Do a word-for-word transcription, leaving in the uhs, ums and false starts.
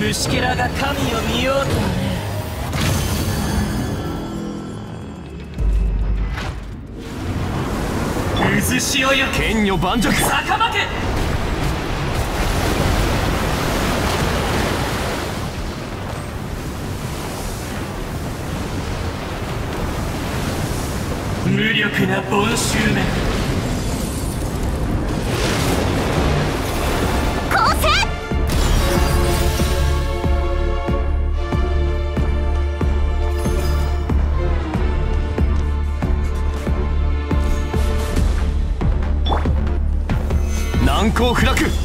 虫けらが神を見ようとはね。渦潮よ、剣女盤石、逆負け。無力なボンシューメン。 構成。 難攻不落。